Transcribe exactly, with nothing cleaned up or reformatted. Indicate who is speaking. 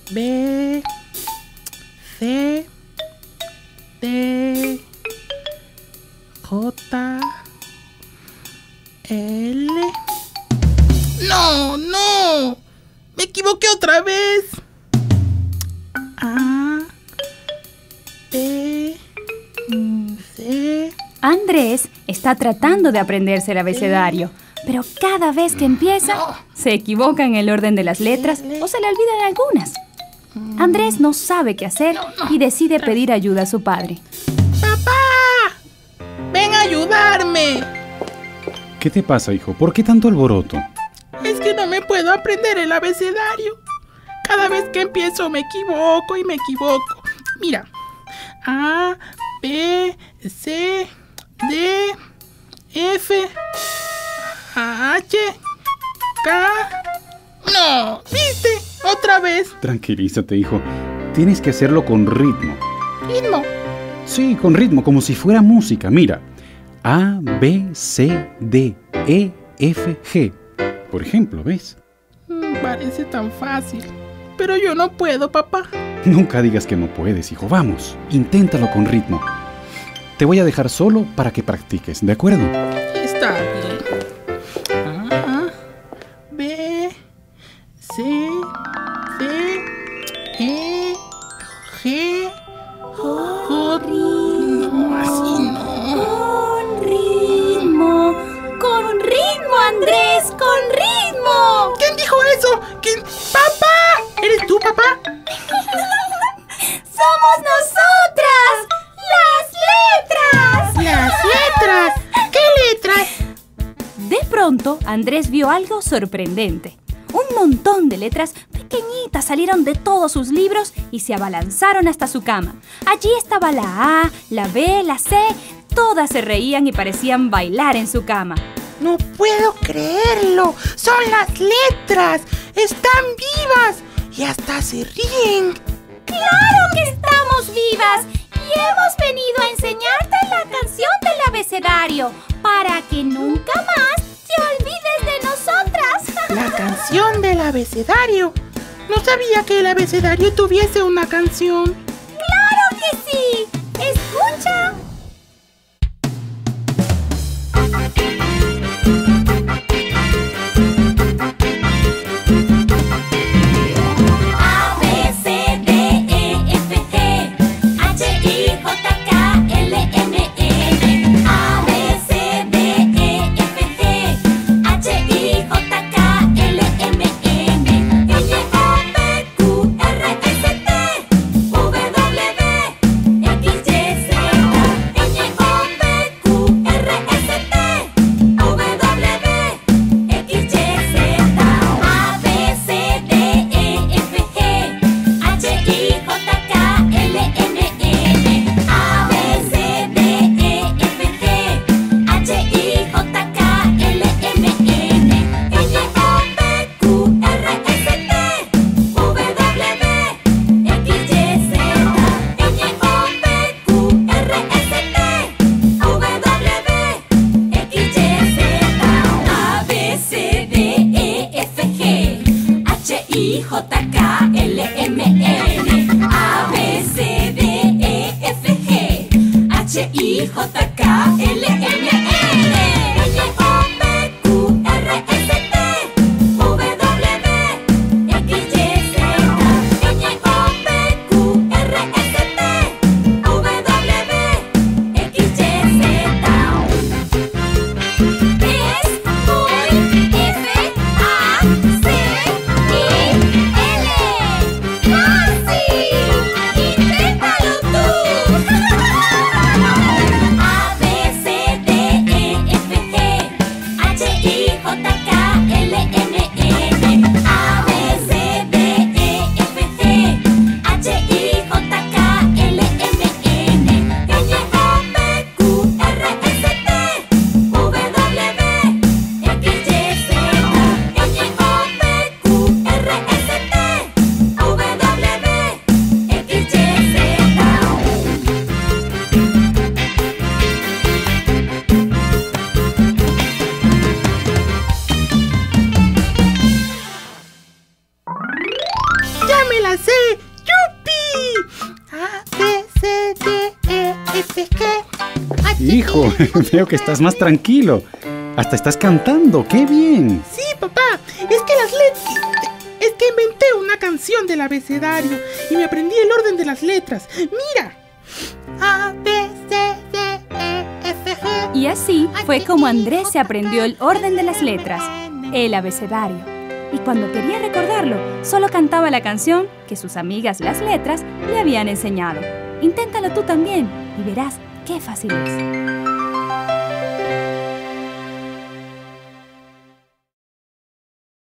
Speaker 1: B, C, D, J, L. ¡No, no! ¡Me equivoqué otra vez! A, B, C.
Speaker 2: Andrés está tratando de aprenderse el abecedario, pero cada vez que empieza,
Speaker 1: No.
Speaker 2: se equivoca en el orden de las letras o se le olvidan algunas. Andrés no sabe qué hacer
Speaker 1: No, no.
Speaker 2: y decide pedir ayuda a su padre.
Speaker 1: ¡Papá! ¡Ven a ayudarme!
Speaker 3: ¿Qué te pasa, hijo? ¿Por qué tanto alboroto?
Speaker 1: Es que no me puedo aprender el abecedario. Cada vez que empiezo me equivoco y me equivoco. Mira. A, B, C, D, F, H, K. ¡No! ¿Viste? Otra vez.
Speaker 3: Tranquilízate, hijo. Tienes que hacerlo con ritmo.
Speaker 1: Ritmo.
Speaker 3: Sí, con ritmo, como si fuera música. Mira. A, B, C, D, E, F, G. Por ejemplo, ¿ves?
Speaker 1: Mm, Parece tan fácil. Pero yo no puedo, papá.
Speaker 3: Nunca digas que no puedes, hijo. Vamos, inténtalo con ritmo. Te voy a dejar solo para que practiques, ¿de acuerdo?
Speaker 1: Está bien. A, B, C, D, E, G, J. No, así no.
Speaker 2: Con ritmo, con ritmo, Andrés, con ritmo.
Speaker 1: ¿Quién dijo eso? ¿Quién? ¡Papá! ¿Eres tú, papá?
Speaker 2: ¡Somos nosotras! ¡Las letras!
Speaker 1: ¡Las letras! ¿Qué letras?
Speaker 2: De pronto, Andrés vio algo sorprendente. Un montón de letras pequeñitas salieron de todos sus libros y se abalanzaron hasta su cama. Allí estaba la A, la B, la C. Todas se reían y parecían bailar en su cama.
Speaker 1: No puedo creerlo. Son las letras. Están vivas. Y hasta se ríen.
Speaker 2: ¡Claro que estamos vivas! Y hemos venido a enseñarte la canción del abecedario para que nunca más te olvides de nosotras.
Speaker 1: La canción del abecedario. No sabía que el abecedario tuviese una canción.
Speaker 2: ¡Claro que sí! ¡Escucha! A, B, C, D, E, F, G, H, I, J, K, L, M, N. A, B, C, D, E, F, G, H, I, J, K, L, M, N. N, O, P, Q, R, S, T, U, W, X, Y, Z. N, O, P, Q, R, S, T, U, W, X, Y, Z. A, B, C, D, E, F, G, H, I, J, K, L, M, N. A, B, C, D, E, F, G, H, I, J, K, L, M, N. N, O, P, Q, R, S, T, U, W, X, Y, Z. N, O, P, Q, R, S, T, U, W, X, Y, Z. A, B, C, D, E, F, G, H, I, J, K, L, M, N. A, B, C, D, E, F, G, H, I, J, K, L, M, N. N, O, P, Q, R, S, T, U, W, X, Y, Z. N, O, P, Q, R, S, T, U, W, X, Y, Z. Es muy F, A, C, I, L. ¡Fácil! ¡Inténtalo tú! A, B, C,
Speaker 1: me la sé! ¡Yupi! A, B, C, D, E, F, G, H, I,
Speaker 3: Hijo, veo que estás más tranquilo. Hasta estás cantando. ¡Qué bien!
Speaker 1: Sí, papá. Es que las letras... Es que inventé una canción del abecedario y me aprendí el orden de las letras. ¡Mira! A, B, C, D, E, F, G.
Speaker 4: Y así fue como Andrés se aprendió el orden de las letras, el abecedario. Y cuando quería recordarlo, solo cantaba la canción que sus amigas las letras le habían enseñado. Inténtalo tú también y verás qué fácil es.